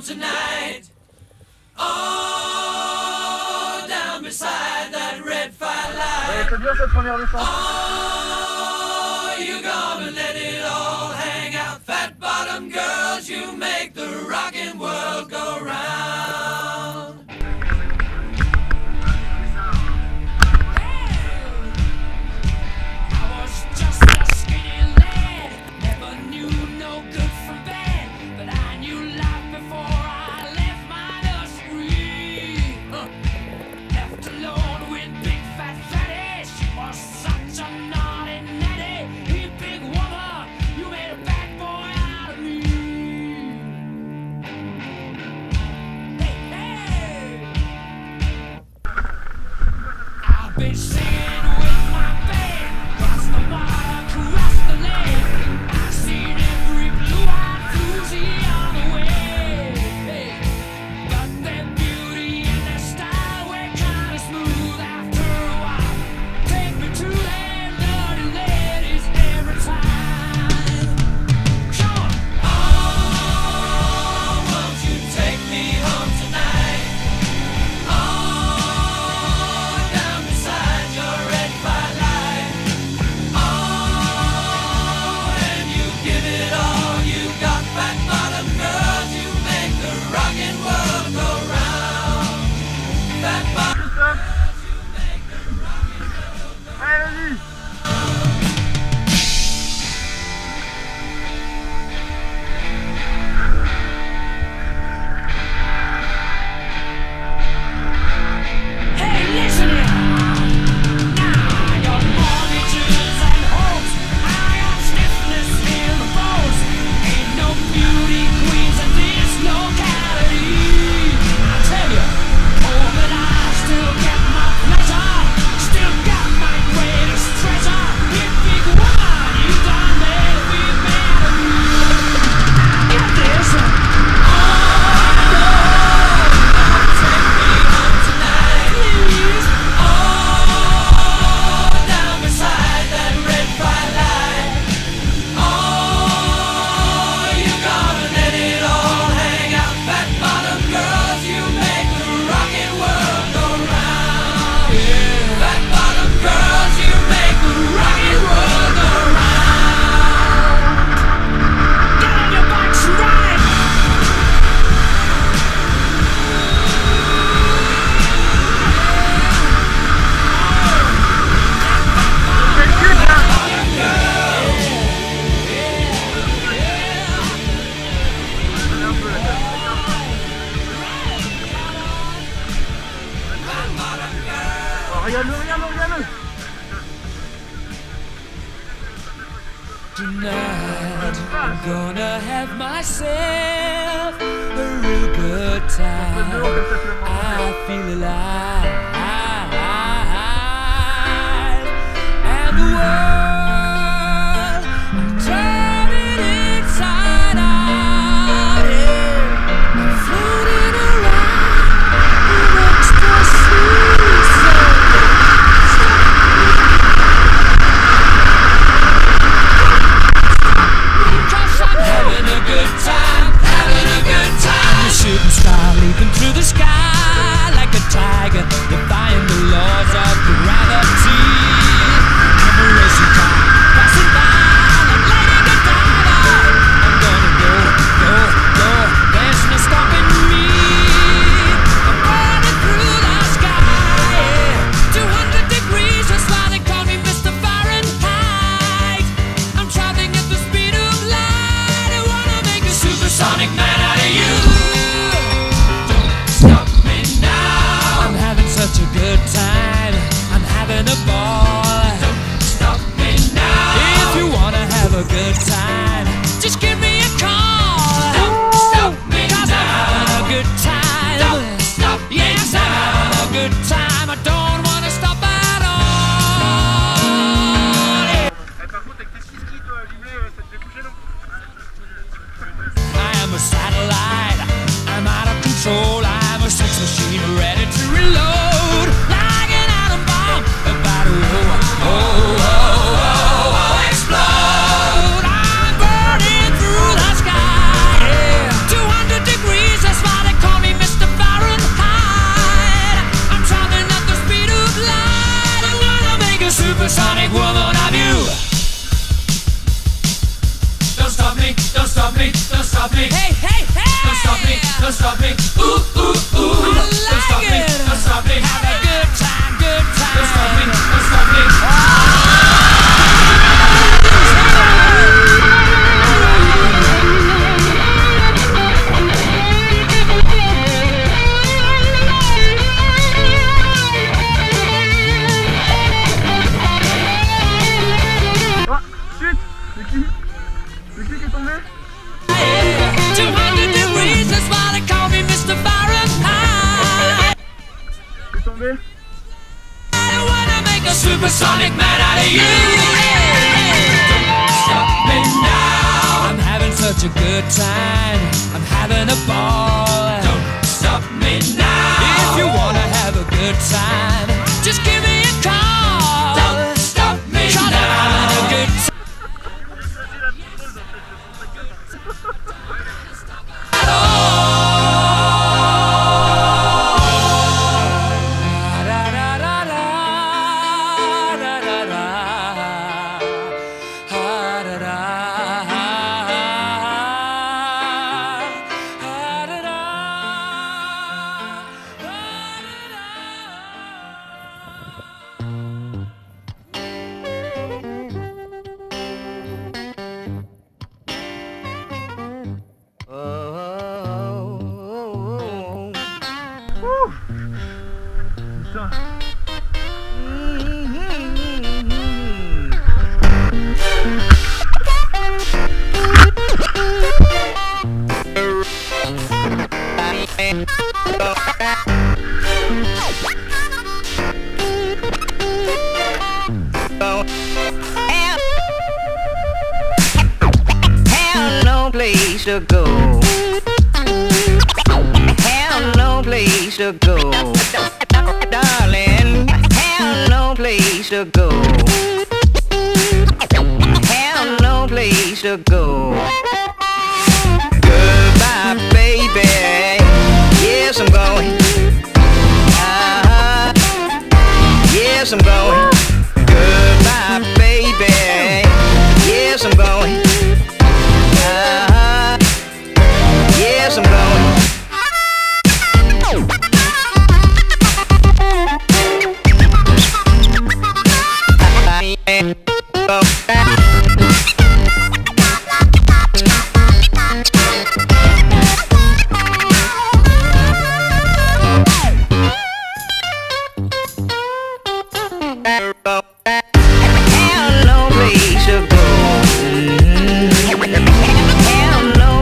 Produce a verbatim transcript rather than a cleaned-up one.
home tonight. Oh, down beside that red firelight. C'est bien cette première descente. Oh, you're gonna let it all hang out. Fat bottom girls, you make the rockin' world go round. I was just a skinny lad, never knew no good from bad, but I knew life before I left my nursery. Huh. Left alone with big fat fatty, she was such a naughty natty. Hey, big woman, you made a bad boy out of me. Hey, hey. I've been singing with my band, across the water, across the lake. I've seen every blue-eyed floozy on the way. Hey. But their beauty and their style were kinda smooth after a while. Take me to them dirty ladies every time. Come on. Oh, won't you take me home tonight? Oh, down beside your red firelight. Oh, and you give it all you got, fat bottom girls, you make the rockin' world go round. Fat bottom girls, you make the rockin' world go round. Allez, vas-y. Hey, listen here. Now I got mortgages and hopes. I got stiffness in the bones. Ain't no beauty queens in this locality. I tell you, oh, but I still get my pleasure. Still got my greatest treasure. You big woman, you done made me mad at me. Get this. Oh, no. Take me home tonight. Please. Oh, down beside that red firelight. Oh, you gonna let it all hang out. Fat bottom girls, you make the rockin' world go round. Fat bottom girls, you make the rockin' world go round. Get on your bikes and ride. C'est cul, là. Oh, regarde-le, regarde-le, regarde-le. Tonight, I'm gonna have myself a real good time. I feel alive, and the world, I'm turning inside out. Yeah. I'm floating around in ecstasy. Cause I'm having a good time, having a good time. A shooting star leaping through the sky like a tiger, defying stop me, don't stop me. Hey, hey, hey. Don't stop me, don't stop me. Ooh, ooh, ooh. I like don't stop it. me, don't stop me. Have a good time, good time. Don't stop me, don't stop me. two hundred degrees, that's why they call me Mister Fahrenheit. C'est tombé. I wanna make a supersonic man out of you. Don't stop me now. I'm having such a good time. I'm having a ball. Don't stop me now. If you wanna have a good time, just give me a call. Don't stop me now. I'm having a good time. Have no place to go. Have no place to go. Darling, have no place to go.